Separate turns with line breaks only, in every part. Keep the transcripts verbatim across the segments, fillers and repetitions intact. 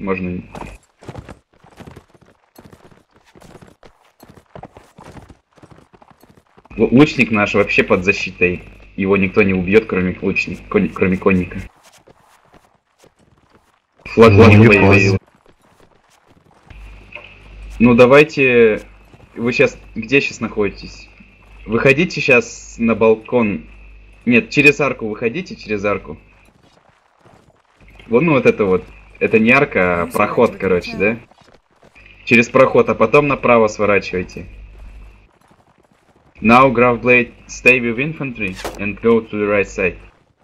можно... Лучник наш вообще под защитой. Его никто не убьет, кроме лучника, кон... кроме конника. Флаг ну, ну давайте... Вы сейчас... Где сейчас находитесь? Выходите сейчас на балкон. Нет, через арку выходите, через арку. Вот, ну вот это вот. Это не арка, а проход, короче, да? Через проход, а потом направо сворачивайте. Now, Graveblade, stay with infantry and go to the right side.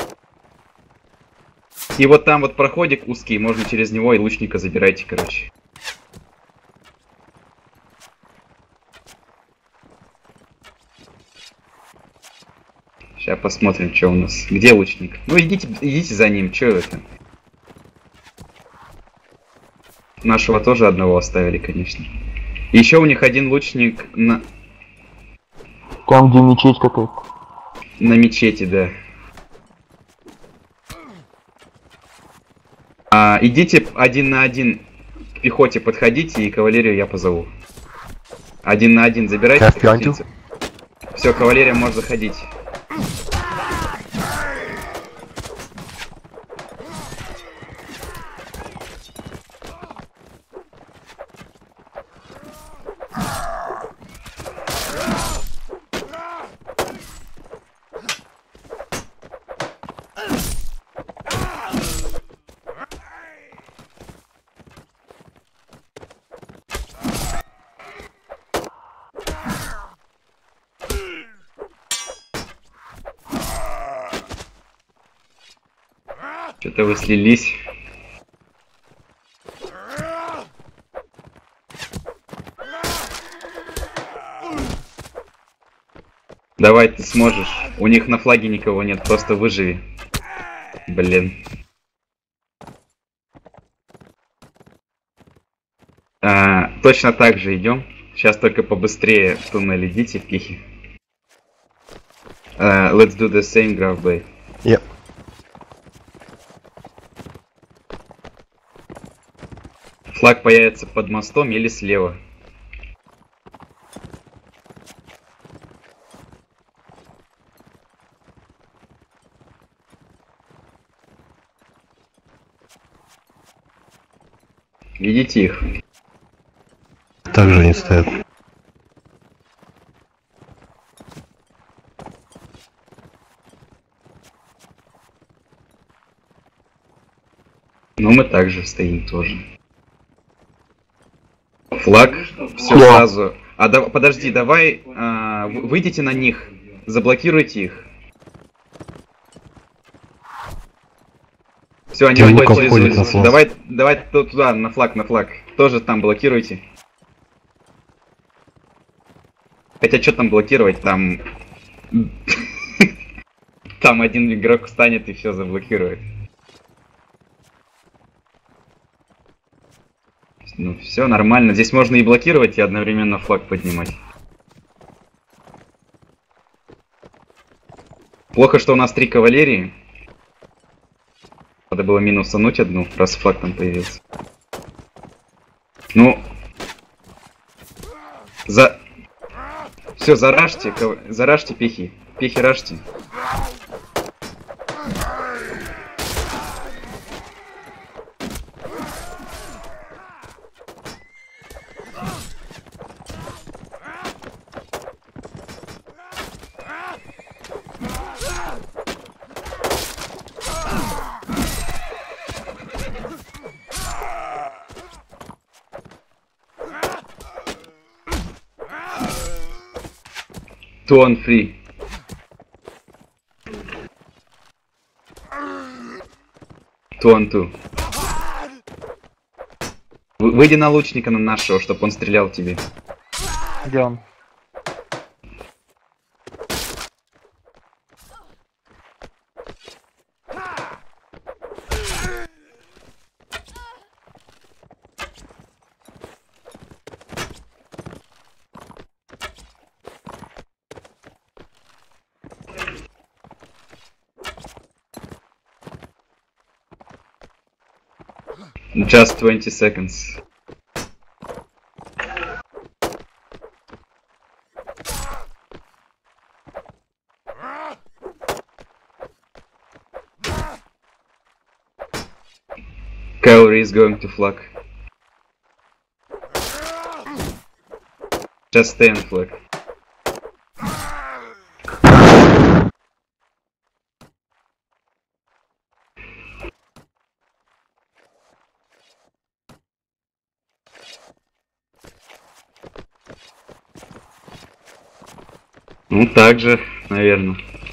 И вот там вот проходик узкий, можно через него и лучника забирайте, короче. Сейчас посмотрим, что у нас. Где лучник? Ну идите, идите за ним, что это? Нашего тоже одного оставили, конечно. Еще у них один лучник на...
Там, где мечеть какая-то.
На мечети, да. А, идите один на один к пехоте подходите, и кавалерию я позову. Один на один забирайте. Все, кавалерия может заходить. Что-то вы слились. Давай, ты сможешь. У них на флаге никого нет, просто выживи. Блин. А, точно так же идем. Сейчас только побыстрее в туннель идите, пихи. Uh, let's do the same, Graveblade.
Yep.
Флаг появится под мостом или слева. Видите их?
Также они стоят.
Но мы также стоим тоже. Флаг, все сразу. А да, подожди, давай а, выйдите на них, заблокируйте их. Все, они выходят. Давай, давай туда, на флаг, на флаг. Тоже там блокируйте. Хотя что там блокировать, там... Там один игрок встанет и все заблокирует. Ну все нормально. Здесь можно и блокировать, и одновременно флаг поднимать. Плохо, что у нас три кавалерии. Надо было минусануть одну, раз флаг там появился. Ну... За... Все, заражьте, кав... заражьте пехи. Пехи ражьте. Two on three. Two on two. Выйди на лучника, на нашего, чтобы он стрелял тебе.
Где он?
Just twenty seconds. Cavalry is going to flag. Just stay on flag. Ну так же, наверное.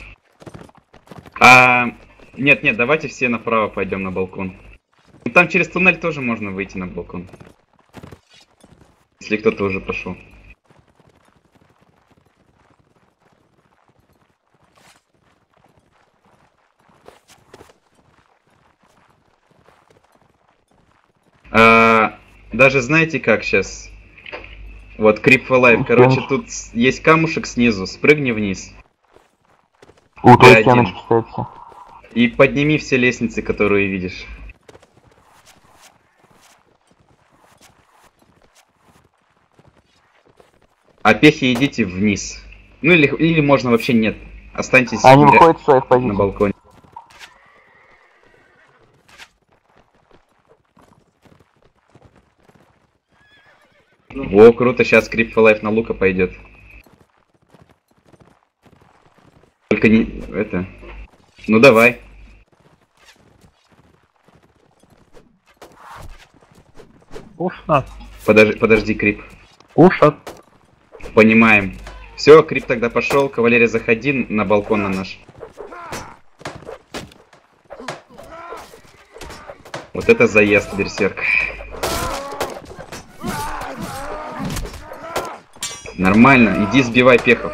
А, нет, нет, давайте все направо пойдем на балкон. Ну, там через туннель тоже можно выйти на балкон. Если кто-то уже пошел. А, даже знаете как сейчас? Вот Creep for Life. Короче, тут есть камушек снизу. Спрыгни вниз.
У той стены читается.
И подними все лестницы, которые видишь. А пехи идите вниз. Ну или, или можно вообще нет. Останьтесь
Они выходят в своих позициях.
на балконе. Во, круто, сейчас Creep for Life на Лука пойдет. Только не... это... Ну давай.
Пушат.
Подожди, подожди, Крип.
Пушат.
Понимаем. Все, Крип тогда пошел. Кавалерия, заходи на балкон на наш. Вот это заезд, берсерк. Нормально, иди сбивай пехов.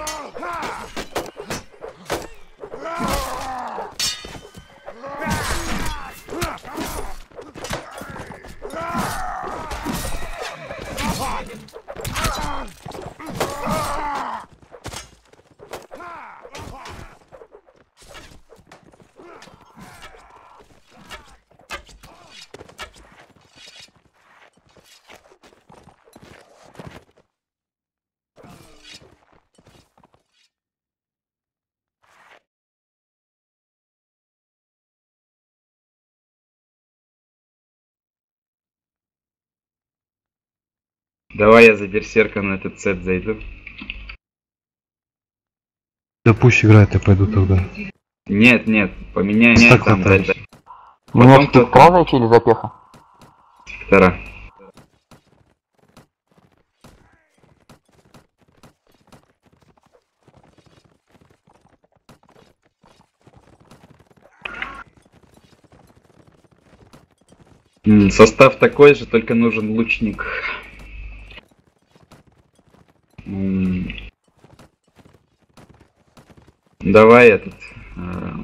Давай я за берсерка на этот сет зайду.
Да пусть играет, я пойду тогда.
Нет, нет, поменяй
Так,
там.
так,
Да, да.
Мне
Потом кто
спектра зайти или запеха?
Втора. М, Состав такой же, только нужен лучник. М, Давай этот. а,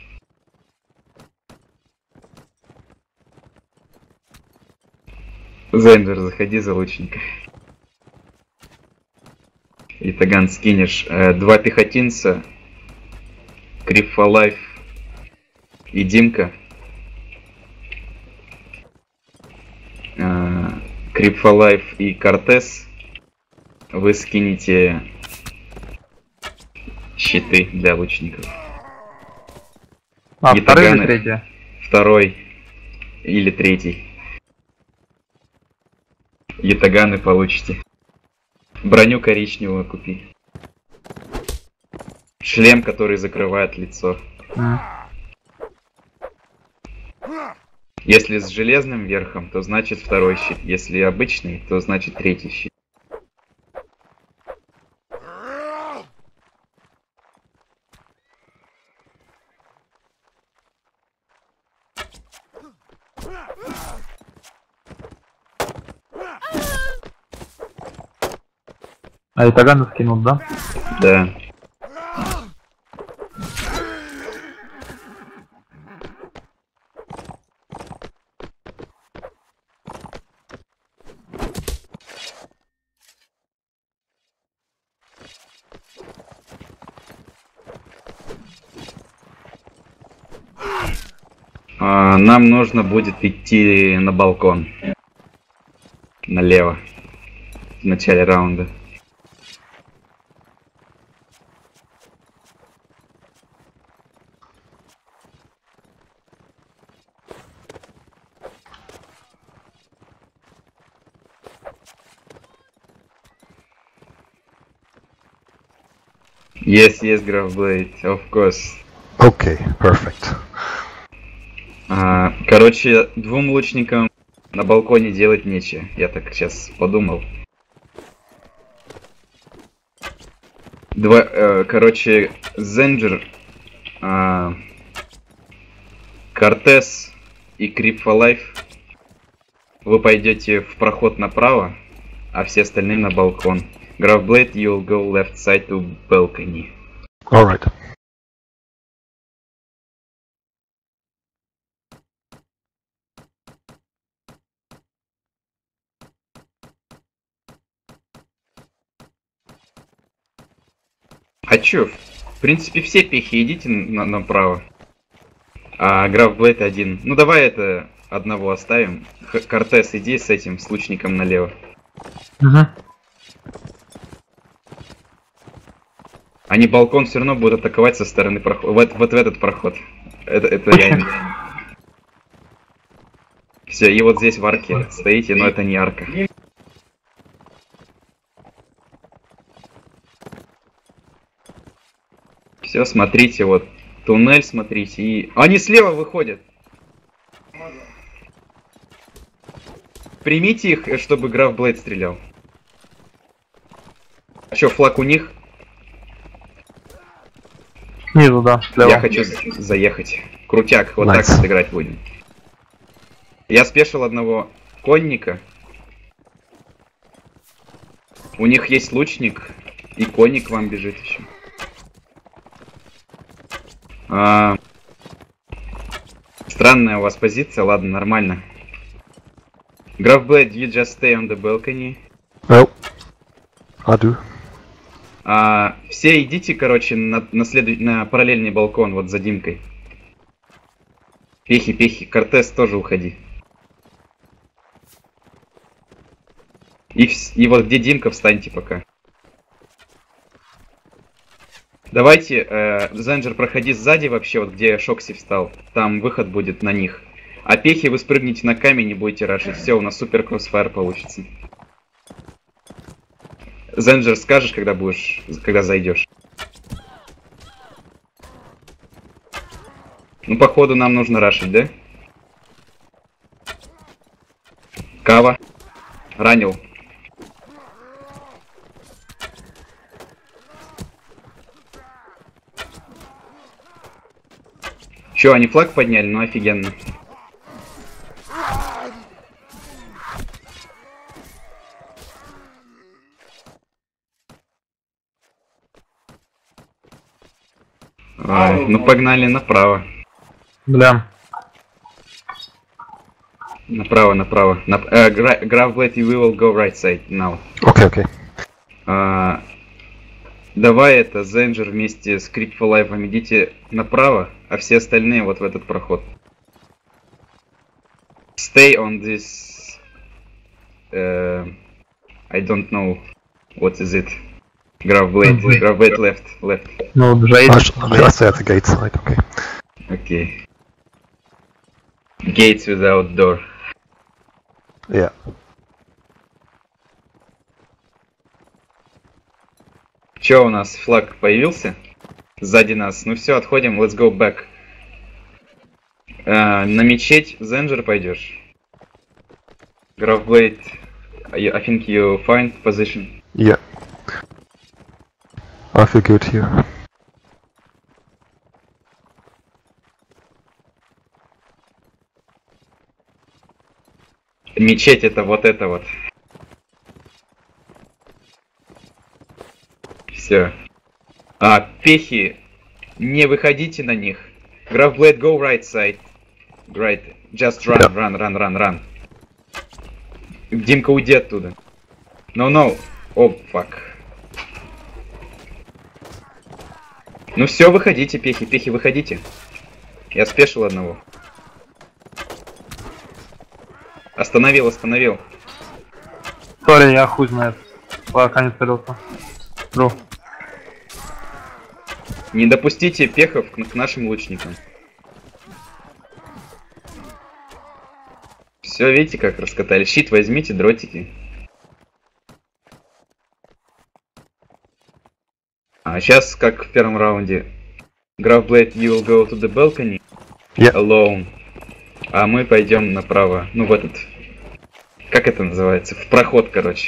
Зендер, заходи за лучника. И таган скинешь. Э, Два пехотинца. Creep for Life и Димка. Э, Creep for Life и Кортес. Вы скинете щиты для лучников.
А,
И
второй или
таганы.
третий?
Второй или третий. Ятаганы получите. Броню коричневую купи. Шлем, который закрывает лицо.
Mm.
Если с железным верхом, то значит второй щит. Если обычный, то значит третий щит.
А Итагана скинул, да?
Да. А, нам нужно будет идти на балкон. Налево. В начале раунда. Yes, yes, Graveblade, of course.
Okay, perfect.
А, короче, двум лучникам на балконе делать нечего. Я так сейчас подумал. Два, э, короче, Зенджер, э, Кортес и Creep for Life. Вы пойдете в проход направо, а все остальные на балкон. Graveblade, you'll go left side to balcony.
Alright.
А чё, в принципе, все пехи идите на направо. А Graveblade один. Ну давай это одного оставим. Х Кортес, иди с этим, с лучником налево.
Угу.
Они балкон все равно будут атаковать со стороны прохода. Вот, вот в этот проход. Это, это я. Все, и вот здесь в арке стоите, но это не арка. Все, смотрите, вот. Туннель, смотрите. И... Они слева выходят. Примите их, чтобы Graveblade стрелял. А что, флаг у них?
Снизу, да. Слева.
Я хочу заехать. Крутяк, вот
Nice.
так вот играть будем. Я спешил одного конника. У них есть лучник, и конник вам бежит еще. А... Странная у вас позиция, ладно, нормально. Graveblade, you just stay on the balcony.
Well, I do.
А, все идите, короче, на, на, следу... на параллельный балкон, вот за Димкой. Пехи, пехи, Кортес тоже уходи. И, вс... и вот где Димка, встаньте пока. Давайте, э, Зенджер, проходи сзади вообще, вот где Шокси встал. Там выход будет на них. А пехи вы спрыгните на камень и будете рашить. Все, у нас супер кроссфайр получится. Зенджер, скажешь, когда будешь, когда зайдешь. Ну, походу, нам нужно рашить, да? Кава. Ранил. Че, они флаг подняли? Ну, офигенно. Ай, ну, погнали направо.
Бля.
Направо, направо. Нап uh, Graveblade, we will go right side now.
Okay, okay.
Uh, давай это, Зенджер вместе с Creep for Life идите направо, а все остальные вот в этот проход. Stay on this... Uh, I don't know what is it. Graveblade,
Wait.
Graveblade left, left.
Ну, Джейд.
I, sh- I stay at the gate side, okay.
Okay. Gates without door.
Yeah.
Чё, у нас флаг появился? Сзади нас. Ну все, отходим, let's go back. Uh, на мечеть Зенджер пойдешь. Graveblade, I think you find position.
Yeah. I feel good here.
Мечеть это вот это вот. Все. А, пехи, не выходите на них. Graveblade, go right side. Right. Just run,
Yeah.
run, run, run, run. Димка, уйди оттуда. No, no. О, oh, fuck. Ну все, выходите, пехи, пехи, выходите. Я спешил одного. Остановил, остановил.
Сори, я хуй знает. Пока не целился. Тру.
Не допустите пехов к, к нашим лучникам. Все, видите, как раскатали. Щит возьмите, дротики. А сейчас, как в первом раунде. Graf Blade, you will go to the balcony
Yeah.
alone. А мы пойдем направо. Ну, в этот... Как это называется? В проход, короче.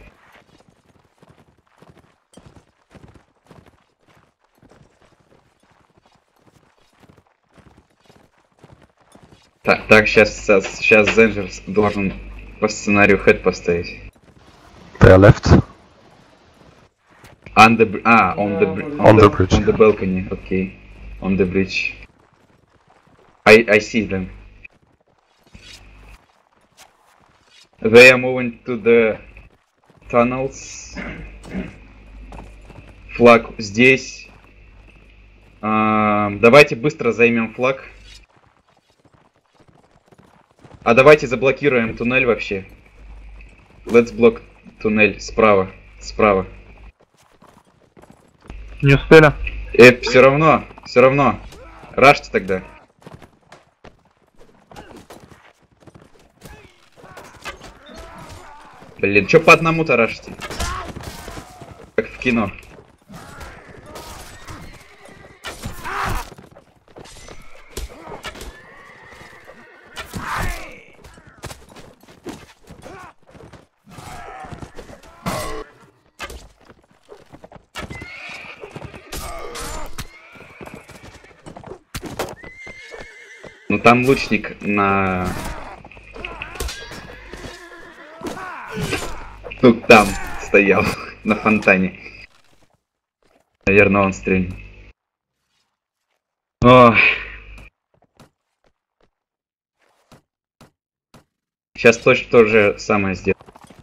Так, так, сейчас, сейчас Зенджер должен по сценарию head поставить.
They are left.
On the, а, on the, br-
On the bridge.
On the balcony, okay. On the bridge. I, I see them. They are moving to the tunnels. Флаг здесь. А, давайте быстро займем флаг. А давайте заблокируем туннель вообще. Let's block туннель справа, справа.
Не успели?
Э, все равно, все равно. Рашьте тогда. Блин, чё по одному-то рашьте? Как в кино. Ну там лучник на... Ну там стоял, на фонтане. Наверное, он стрельнул. О. Сейчас точно то же самое сделаю.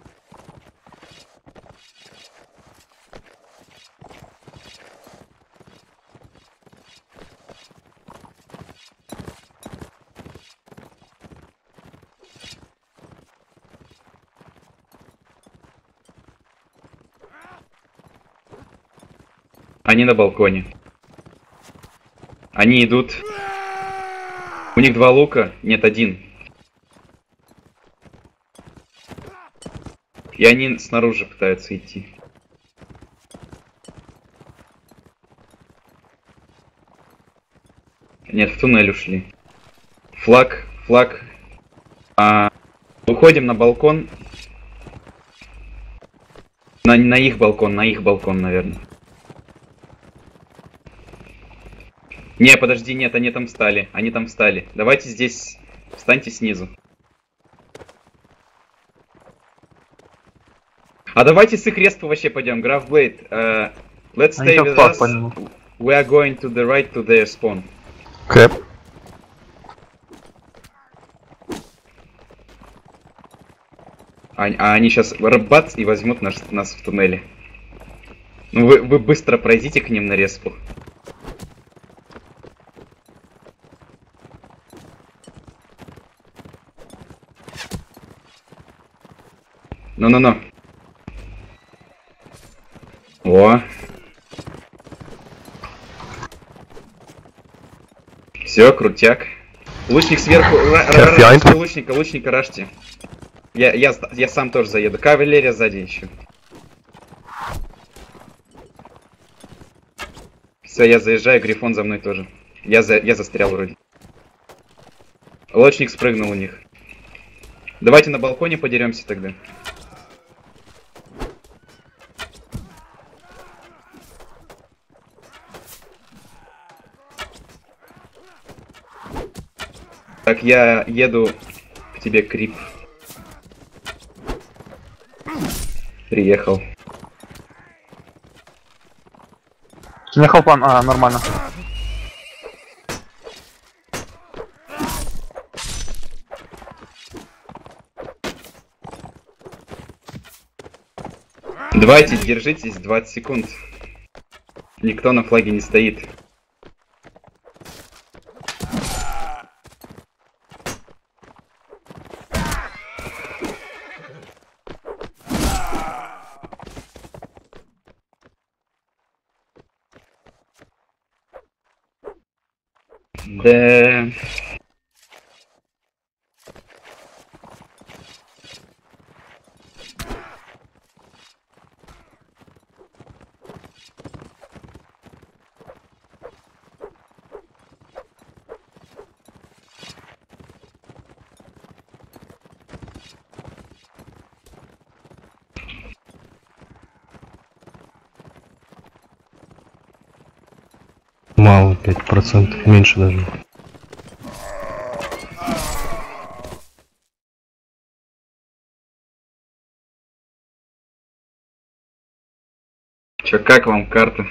Они на балконе. Они идут. У них два лука. Нет, один. И они снаружи пытаются идти. Нет, в туннель ушли. Флаг, флаг. А, уходим на балкон. На, на их балкон, на их балкон, наверное. Не, подожди, нет, они там встали. Они там встали. Давайте здесь встаньте снизу. А давайте с их респу вообще пойдем. Graf Blade, uh, let's stay with us. We are going to the right to their spawn.
Okay.
А, а они сейчас бац и возьмут наш, нас в туннеле. Ну вы, вы быстро пройдите к ним на респу. Ну-ну-ну. О. Все, крутяк. Лучник сверху. Рашьте лучника, лучника рашьте. Я, я, я сам тоже заеду. Кавалерия сзади еще. Все, я заезжаю, Грифон за мной тоже. Я, за, я застрял вроде. Лучник спрыгнул у них. Давайте на балконе подеремся тогда. Так, я еду к тебе, Крип. Приехал.
Ехал план, а, нормально.
Давайте, держитесь двадцать секунд. Никто на флаге не стоит. Да.
Мало, пять процентов, меньше даже.
Чё, как вам карта?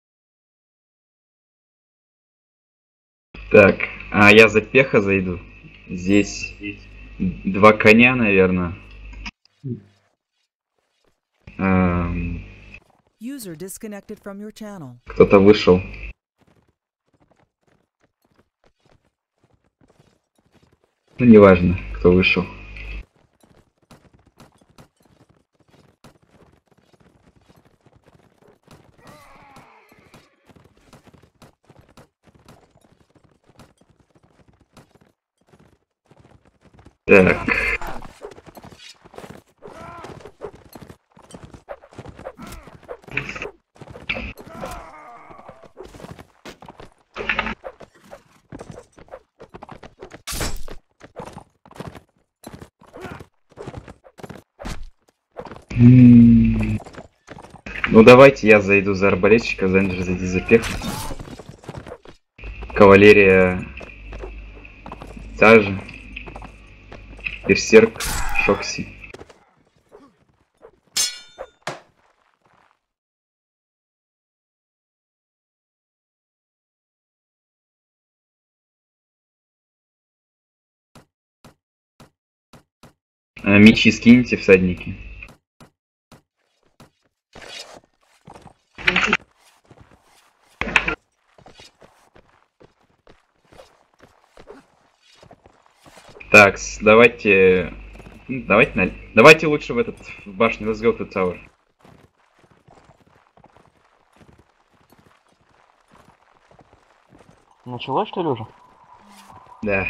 Так, а я за пеха зайду. Здесь два коня, наверное. Эм,
User disconnected from your channel.
Кто-то вышел. Ну, неважно, кто вышел. Так. М. Ну давайте я зайду за арбалетчика, Зенджер зайди за пех. Кавалерия та же. Берсерк, Шокси. А, мечи скиньте, всадники. Так, с- давайте... ну, Давайте, на- давайте лучше в этот в башню. Let's go to tower.
Началось, что ли, уже?
Да.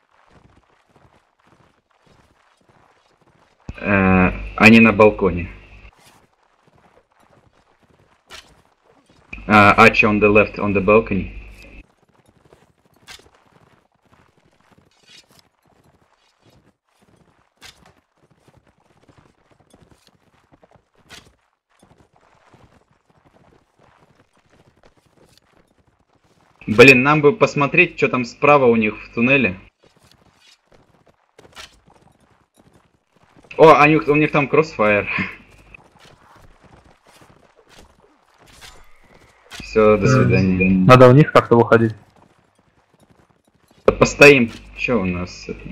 Э, они на балконе. Uh, Archie on the left, on the balcony. Блин, нам бы посмотреть, что там справа у них в туннеле. О, а у них, у них там кроссфайр. Все, до свидания.
Надо вниз как-то выходить.
Постоим. Что у нас это?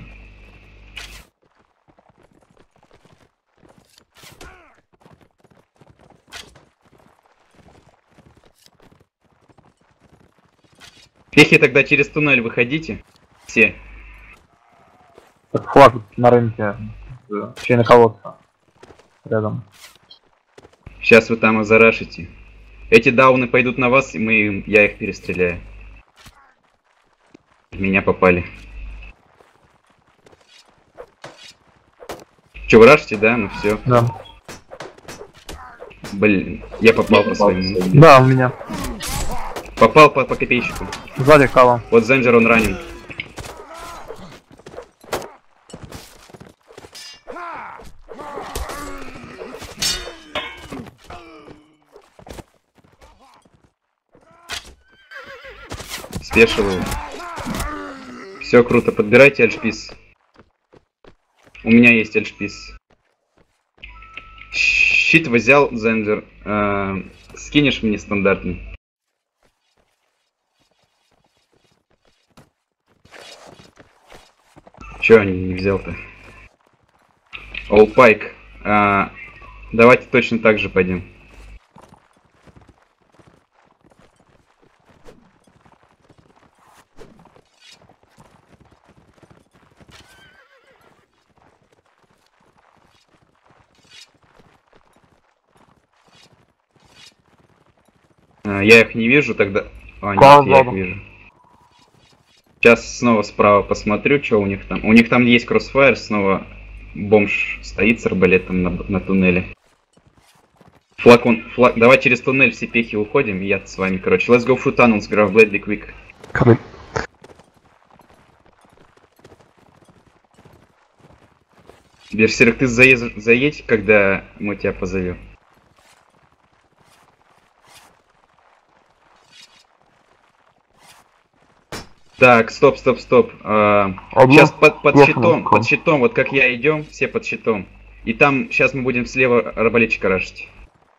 Пехи тогда через туннель выходите. Все.
Как флаг на рынке. э, Чайный колодца. Рядом.
Сейчас вы там озарашите. Эти дауны пойдут на вас, и мы, им- я их перестреляю. В меня попали. Че, вы рашите, да? Ну все.
Да.
Блин, я попал по своему.
Да, у меня.
Попал по, по копейщику.
Сзади кава.
Вот Зенджер, он ранен. Спешил его. Все круто, подбирайте альшпис. У меня есть альшпис. Щит взял, Зенджер. Э, скинешь мне стандартный? Че не взял-то? Олпайк. А, давайте точно так же пойдем. А, я их не вижу тогда. А, нет,
Кого
я их
сзади?
вижу. Сейчас снова справа посмотрю, что у них там. У них там есть кроссфайр, снова бомж стоит с арбалетом на, на туннеле. Флакон, флаг... Давай через туннель все пехи уходим, и я с вами, короче. Let's go through tunnels, grab Bladley quick.
Coming.
Берсерк, ты заез... заедь, когда мы тебя позовем. Так, стоп, стоп, стоп. А, сейчас под, под щитом, под щитом, вот как я идем, все под щитом. И там сейчас мы будем слева арбалетчика рашить.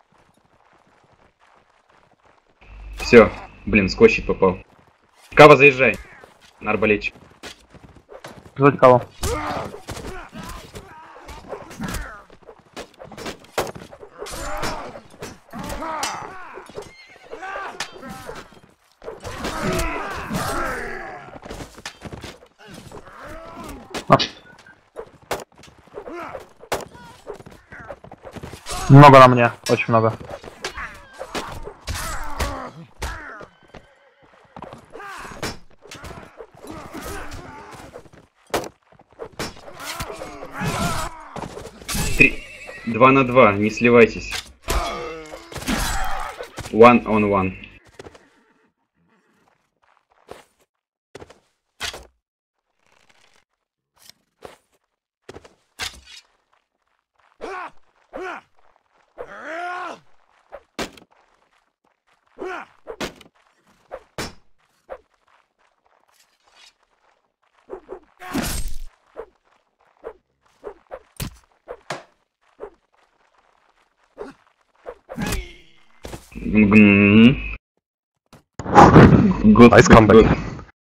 Все, блин, сквозь щит попал. Кава, заезжай на арбалетчик.
Звать кого? Много на мне, очень много.
Три... Два на два, не сливайтесь. One on one. Good,
Nice comeback.
good.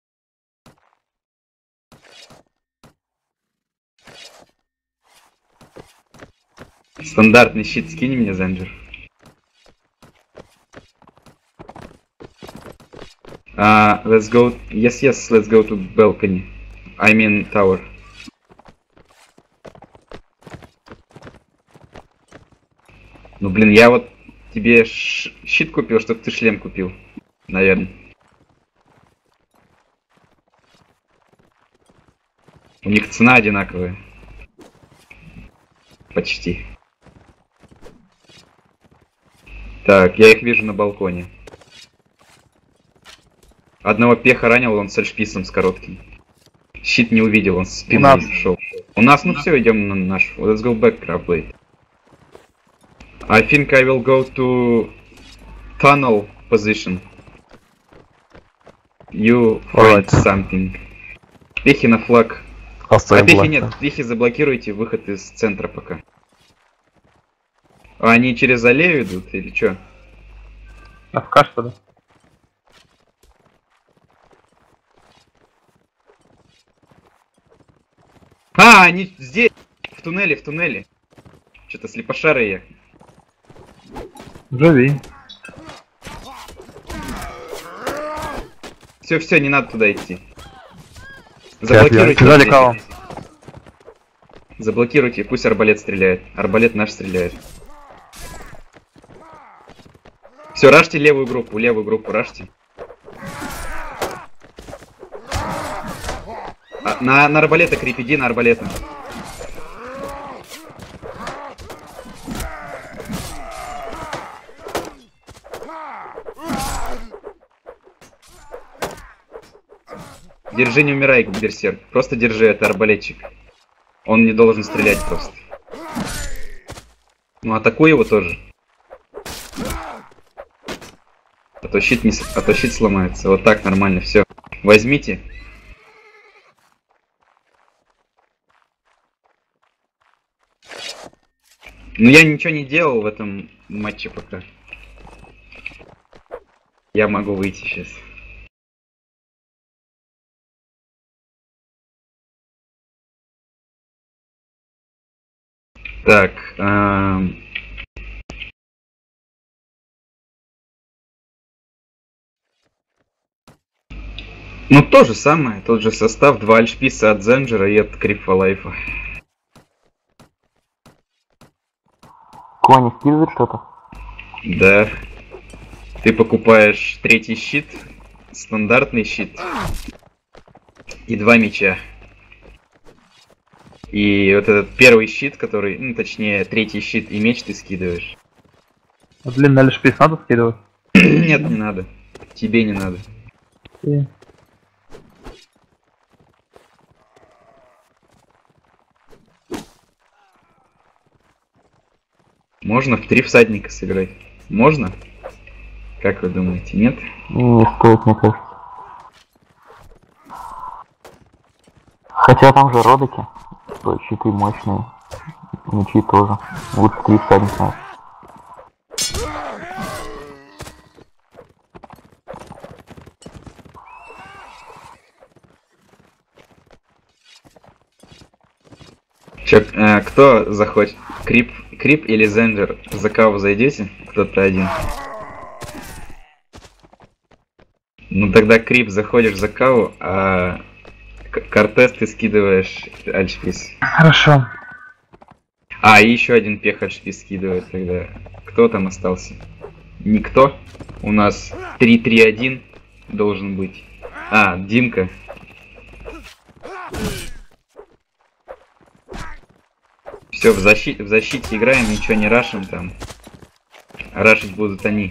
Стандартный щит скинь мне, Зенджер. Uh, let's go. Yes, yes, let's go to balcony. I mean tower. Ну блин, я вот тебе щит купил, чтобы ты шлем купил, наверное. У них цена одинаковая. Почти. Так, я их вижу на балконе. Одного пеха ранил, он с эльшписом с коротким. Щит не увидел, он с спины шел. У нас, ну все, идем на наш. Let's go back, Crabblade. I think I will go to tunnel position. You find
Alright.
something. Пехи на флаг.
Оставим
А пехи
бланк.
нет, пехи заблокируйте выход из центра пока. А они через аллею идут или что?
АФК, что ли?
А, они здесь, в туннеле, в туннеле. Что-то слепошарый я.
Живи.
Все, все, не надо туда идти.
я-
Заблокируйте.
Сзади
здесь.
кого?
Заблокируйте, пусть арбалет стреляет. Арбалет наш стреляет. Все, рашьте левую группу, левую группу рашьте. А, на, на арбалета крип, иди на арбалета. Держи, не умирай, берсерк. Просто держи, это арбалетчик. Он не должен стрелять просто. Ну, атакуй его тоже. А то щит, не, с- а то щит сломается. Вот так нормально, все. Возьмите. Ну, я ничего не делал в этом матче пока. Я могу выйти сейчас. Так, эм, ну то же самое, тот же состав, два альшписа от Зенджера и от Крипфа Лайфа.
Кони скидывает что-то?
Да. Ты покупаешь третий щит, стандартный щит. и два меча. И вот этот первый щит, который, ну точнее, третий щит и меч ты скидываешь.
А длинный альшпис надо скидывать?
Нет, не надо. Тебе не надо.
И...
Можно в три всадника сыграть? Можно? Как вы думаете, нет?
Не стоит, мне кажется. Хотя там же родоки, что щиты мощные, мечи тоже. Лучше три всадника.
Чё, э, кто захочет? Крип, Крип или Зенджер? За кого зайдете? Кто-то один. Ну тогда Крип заходишь за каву, а Кортес ты скидываешь альшпис.
Хорошо.
А, и еще один пех альшпис скидывает тогда. Кто там остался? Никто? У нас три три один должен быть. А, Димка. Все, в, защи в защите играем, ничего не рашим там. Рашить будут они.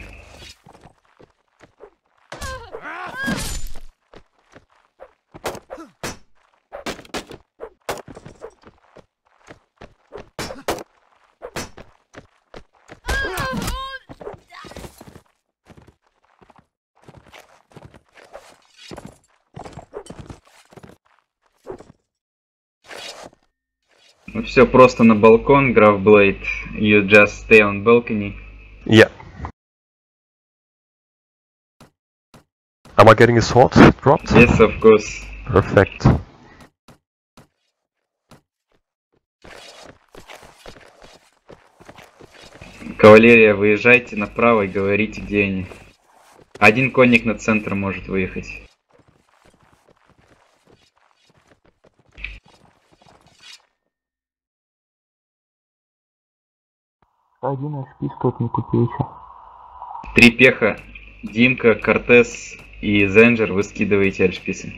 Ну все просто на балкон, Графблейд. You just stay on balcony.
Yeah. Am I getting a sword dropped?
Yes, of course.
Perfect.
Кавалерия, выезжайте направо и говорите, где они. Один конник на центр может выехать.
Один альшпис тот не купил еще.
Три пеха. Димка, Кортес и Зенджер, вы скидываете альшписы.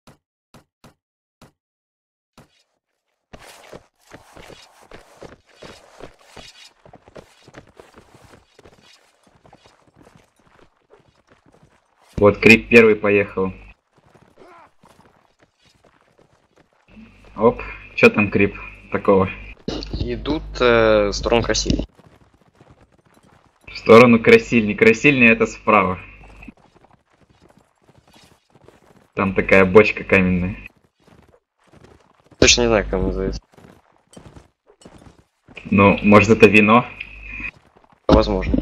Вот Крип первый поехал. Оп, чё там Крип такого?
Идут э, в сторону красивей.
В сторону Красильни. Красильня это справа. Там такая бочка каменная.
Точно не знаю, как он называется.
Ну, может это вино?
Возможно.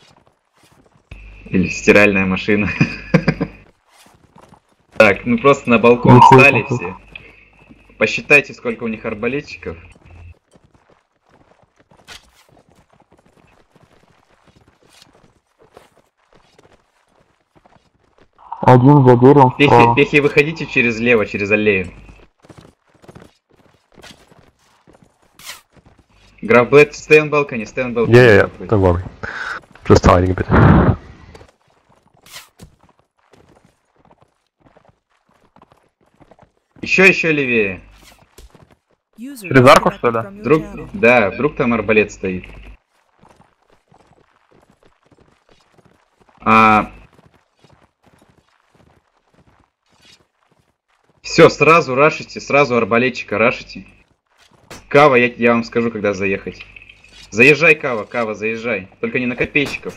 Или стиральная машина. Так, ну просто на балкон
Выходит,
встали
выходит.
все. Посчитайте, сколько у них арбалетчиков.
Один за деревом
Пехи,
справа.
пехи, выходите через лево, через аллею. Графблейд, stay on balcony, stay on balcony.
Yeah, yeah, yeah. Don't worry. Just hiding a bit.
Еще, еще левее.
User
Через арку,
disconnected
что ли?
from your
Вдруг,
channel.
да, вдруг там арбалет стоит. А... Все, сразу рашите, сразу арбалетчика рашите. Кава, я, я вам скажу, когда заехать. Заезжай, Кава, Кава, заезжай. Только не на копейщиков.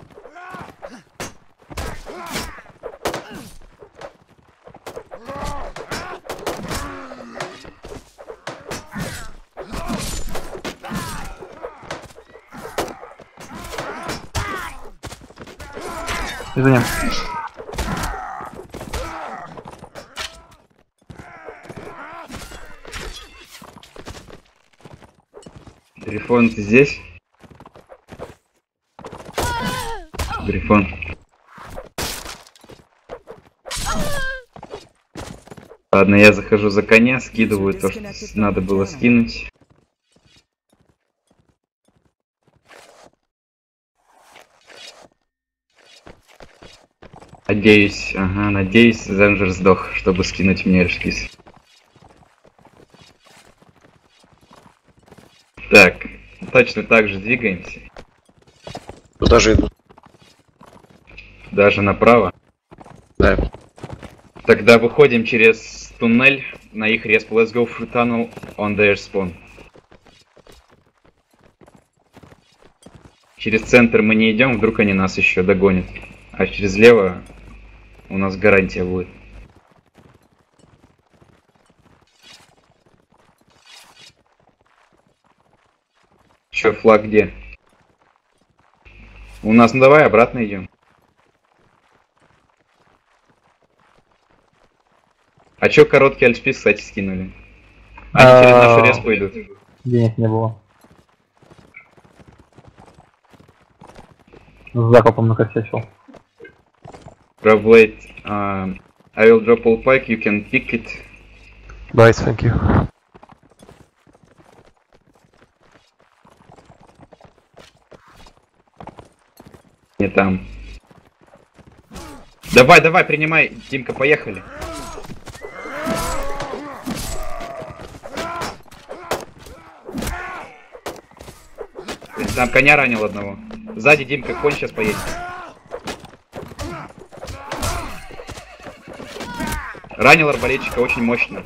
Извини.
Грифон, ты здесь? Грифон. Ладно, я захожу за коня, скидываю то, что надо было скинуть. Надеюсь, ага, надеюсь, Зенджер сдох, чтобы скинуть мне эльшпис. Так, точно так же двигаемся.
Туда же идут.
Даже направо.
Да.
Тогда выходим через туннель на их респ. Let's go through tunnel on their spawn. Через центр мы не идем, вдруг они нас еще догонят. А через лево у нас гарантия будет. Че, флаг где? У нас, ну давай обратно идем. А чё короткий альшпис, кстати, скинули? Они через нашу респу идут.
Денег не было. С закупом накосячил.
Grabblade, uh, I will drop all pike, you can pick it.
Nice, thank you.
Не там. Давай, давай, принимай, Димка, поехали. Там коня ранил одного. Сзади Димка, конь сейчас поедет. Ранил арбалетчика очень мощно.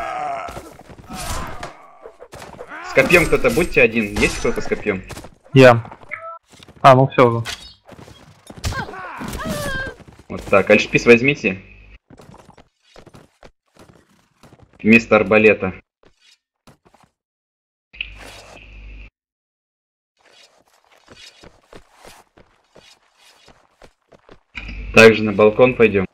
С копьем кто-то, будьте один. Есть кто-то с копьем?
Я. А, ну все уже.
Вот так, альшпис возьмите. Вместо арбалета. Также на балкон пойдем.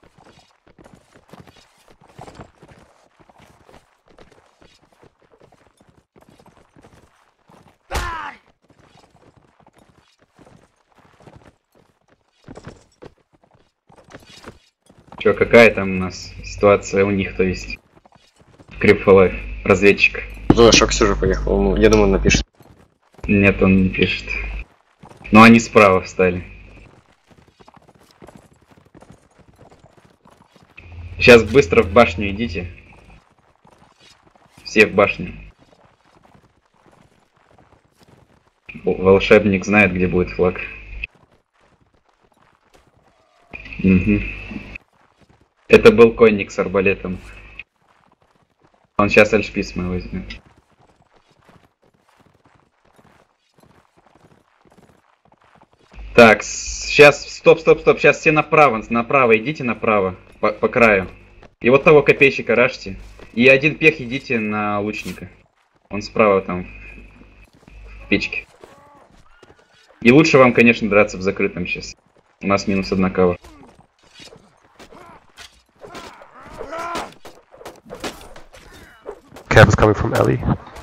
Чё, какая там у нас ситуация у них, то есть? Creep for Life, разведчик.
Туда Шок Ксюжа поехал, ну, я думаю, он напишет.
Нет, он не пишет. Но они справа встали. Сейчас быстро в башню идите. Все в башню. Волшебник знает, где будет флаг. Угу. Это был конник с арбалетом. Он сейчас альшпис мы возьмет. Так, сейчас, стоп, стоп, стоп, сейчас все направо, направо, идите направо, по, по краю. И вот того копейщика рашьте. И один пех идите на лучника. Он справа там, в печке. И лучше вам, конечно, драться в закрытом сейчас. У нас минус одна кава.
Cab's coming from alley.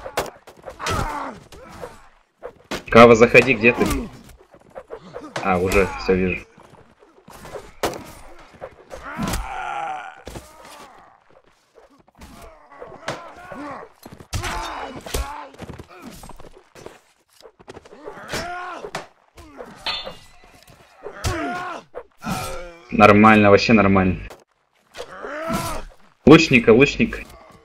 Кава, заходи, где ты? А, уже, все вижу. Нормально, вообще нормально. Лучника, лучник.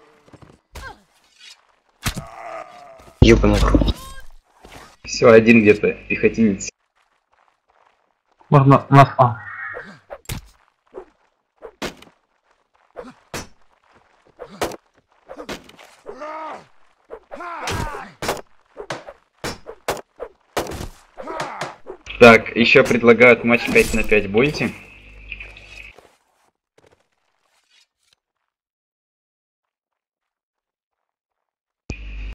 Ёбаный рот.
Все, один где-то, пехотинец.
Можно у нас... А.
Так, еще предлагают матч пять на пять, будете?